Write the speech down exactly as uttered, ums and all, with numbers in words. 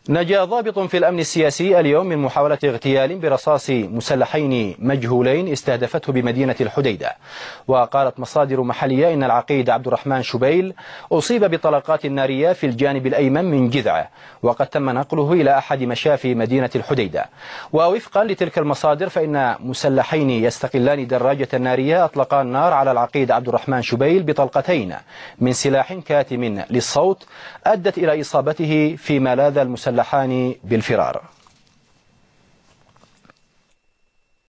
نجا ضابط في الأمن السياسي اليوم من محاولة اغتيال برصاص مسلحين مجهولين استهدفته بمدينة الحديدة. وقالت مصادر محلية إن العقيد عبد الرحمن شبيل أصيب بطلقات نارية في الجانب الأيمن من جذعه، وقد تم نقله إلى أحد مشافي مدينة الحديدة. ووفقا لتلك المصادر فإن مسلحين يستقلان دراجة نارية أطلقا النار على العقيد عبد الرحمن شبيل بطلقتين من سلاح كاتم للصوت أدت إلى إصابته، فيما لاذ المسلحان بالفرار.